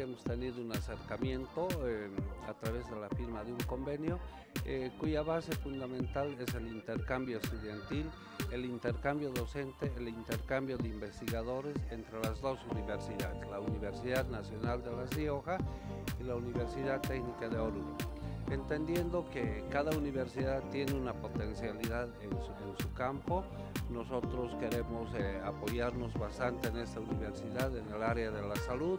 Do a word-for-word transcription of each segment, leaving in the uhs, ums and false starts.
hemos tenido un acercamiento eh, a través de la firma de un convenio, eh, cuya base fundamental es el intercambio estudiantil, el intercambio docente, el intercambio de investigadores entre las dos universidades, la Universidad Nacional de La Rioja y la Universidad Técnica de Oruro. Entendiendo que cada universidad tiene una potencialidad en su, en su campo, nosotros queremos eh, apoyarnos bastante en esta universidad, en el área de la salud,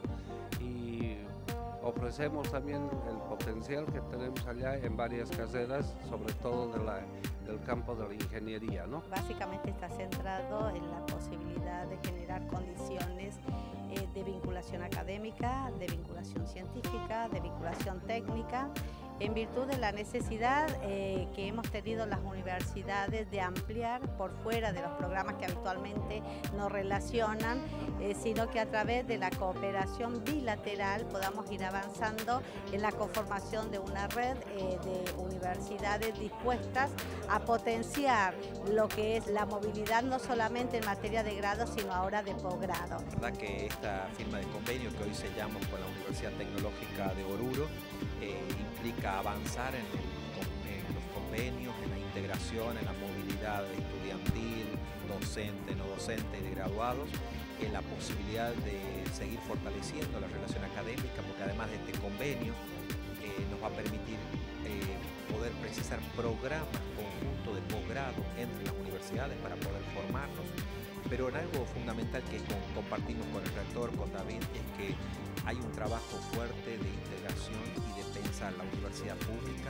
y ofrecemos también el potencial que tenemos allá en varias carreras, sobre todo de la, del campo de la ingeniería, ¿no? Básicamente está centrado en la posibilidad de generar condiciones eh, de vinculación académica, de vinculación científica, de vinculación técnica, en virtud de la necesidad eh, que hemos tenido las universidades de ampliar por fuera de los programas que habitualmente nos relacionan, eh, sino que a través de la cooperación bilateral podamos ir avanzando en la conformación de una red eh, de universidades dispuestas a potenciar lo que es la movilidad no solamente en materia de grado, sino ahora de posgrado. La verdad que esta firma de convenio que hoy sellamos con la Universidad Tecnológica de Oruro eh, implica avanzar en, el, en los convenios, en la integración, en la movilidad estudiantil, docente, no docente y de graduados, en la posibilidad de seguir fortaleciendo la relación académica, porque además de este convenio eh, nos va a permitir eh, poder precisar programas conjuntos de posgrado entre las universidades para poder formarnos, pero en algo fundamental que con, compartimos con el rector, con David, es que hay un trabajo fuerte de integración y de pensar la universidad pública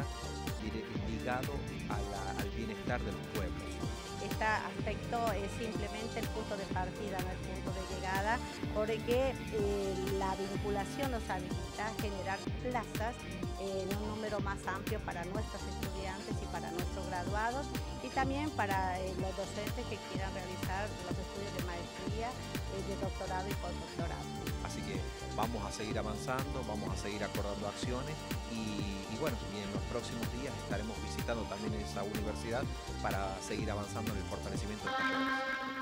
ligado a la, al bienestar de los pueblos. Este aspecto es simplemente el punto de partida, no el punto de llegada, porque eh, la vinculación nos habilita a generar plazas eh, en un número más amplio para nuestros estudiantes y para nuestros graduados, y también para eh, los docentes que quieran realizar los estudios de maestría, eh, de doctorado y postdoctorado. Así que vamos a seguir avanzando, vamos a seguir acordando acciones y, y bueno, y en los próximos días estaremos visitando también esa universidad para seguir avanzando en el fortalecimiento de esta red.